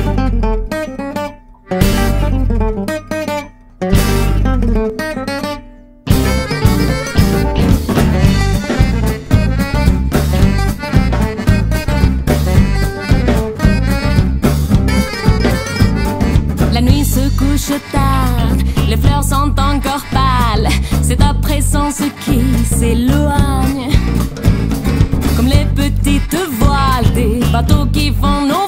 tard, les fleurs sont encore pâles, c'est ta présence qui s'éloigne. Comme les petites voiles des bateaux qui font nos